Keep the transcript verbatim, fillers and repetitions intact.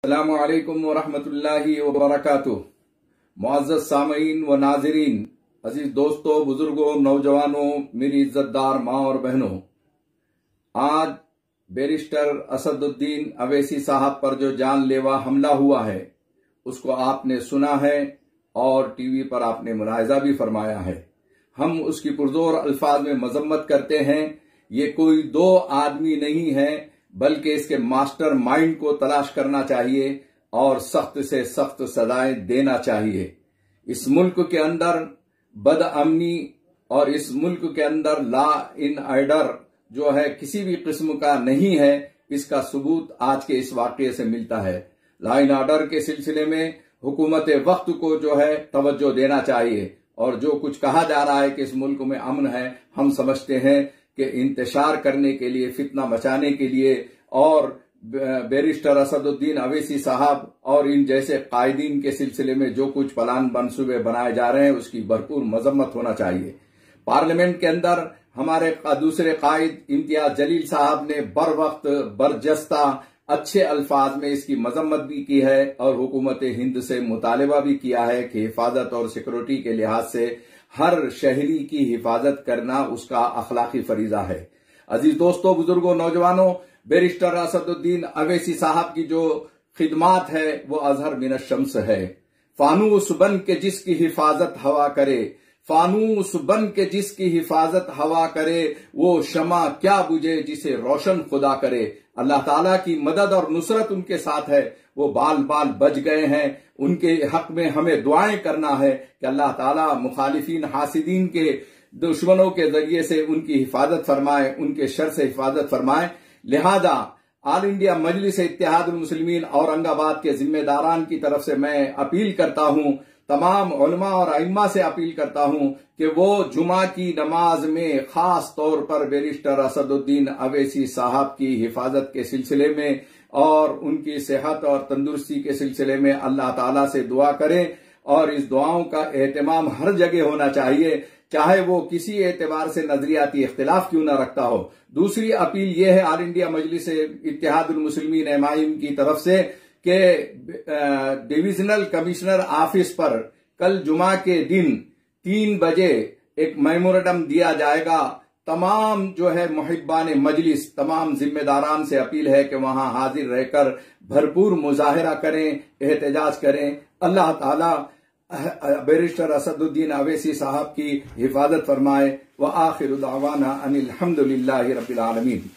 अस्सलामु अलैकुम व रहमतुल्लाहि व बरकातुहू। मुअज़्ज़ज़ सामईन व नाज़रीन, अजीज दोस्तों, बुजुर्गों, नौजवानों, मेरी इज्जतदार माँ और बहनों, आज बैरिस्टर असदुद्दीन अवैसी साहब पर जो जानलेवा हमला हुआ है उसको आपने सुना है और टीवी पर आपने मुलाहिजा भी फरमाया है। हम उसकी पुरजोर अल्फाज में मजम्मत करते हैं। ये कोई दो आदमी नहीं है, बल्कि इसके मास्टर माइंड को तलाश करना चाहिए और सख्त से सख्त सजाएं देना चाहिए। इस मुल्क के अंदर बदअमनी और इस मुल्क के अंदर ला इन ऑर्डर जो है किसी भी किस्म का नहीं है, इसका सबूत आज के इस वाकये से मिलता है। ला इन ऑर्डर के सिलसिले में हुकूमत वक्त को जो है तवज्जो देना चाहिए और जो कुछ कहा जा रहा है कि इस मुल्क में अमन है, हम समझते हैं कि इंतशार करने के लिए, फितना मचाने के लिए और बैरिस्टर असदुद्दीन अवैसी साहब और इन जैसे कायदीन के सिलसिले में जो कुछ प्लान मंसूबे बनाए जा रहे हैं उसकी भरपूर मजम्मत होना चाहिए। पार्लियामेंट के अंदर हमारे दूसरे कायद इम्तियाज जलील साहब ने बर वक्त बरजस्ता अच्छे अल्फाज में इसकी मजम्मत भी की है और हुकूमत हिंद से मुतालबा भी किया है कि हिफाजत और सिक्योरिटी के लिहाज से हर शहरी की हिफाजत करना उसका अखलाकी फरीजा है। अजीज दोस्तों, बुजुर्गों, नौजवानों, बैरिस्टर असदुद्दीन अवैसी साहब की जो खिदमात है वो अजहर मिन शम्स है। फानूस बन के जिसकी हिफाजत हवा करे, फानूस बन के जिसकी हिफाजत हवा करे, वो शमा क्या बुझे जिसे रोशन खुदा करे। अल्लाह ताला की मदद और नुसरत उनके साथ है। वो बाल बाल बच गए हैं। उनके हक में हमें दुआएं करना है कि अल्लाह ताला मुखालिफिन हासिदीन के दुश्मनों के जरिए से उनकी हिफाजत फरमाए, उनके शर से हिफाजत फरमाए। लिहाजा ऑल इंडिया मजलिस इत्तेहादुल मुस्लिमीन औरंगाबाद के जिम्मेदारान की तरफ से मैं अपील करता हूं, तमाम उलमा और अइम्मा से अपील करता हूं कि वो जुमा की नमाज में खास तौर पर बैरिस्टर असदुद्दीन अवैसी साहब की हिफाजत के सिलसिले में और उनकी सेहत और तंदुरुस्ती के सिलसिले में अल्लाह ताला से दुआ करें और इस दुआओं का एहतमाम हर जगह होना चाहिए, चाहे वो किसी एतबार से नजरियाती इख्तिलाफ क्यों न रखता हो। दूसरी अपील यह है all India Majlis Ittehadul Muslimeen MIM की तरफ से कि डिविजनल कमिश्नर ऑफिस पर कल जुमा के दिन तीन बजे एक मेमोरेंडम दिया जाएगा। तमाम जो है मुहिब्बान मजलिस, तमाम जिम्मेदारान से अपील है कि वहां हाजिर रहकर भरपूर मुजाहिरा करें, एहतजाज करें। अल्लाह ताला बैरिस्टर असदुद्दीन अवैसी साहब की हिफाजत फरमाए। व आखिर दावाना अनिल हम्दुलिल्लाहि रब्बिल आलमीन।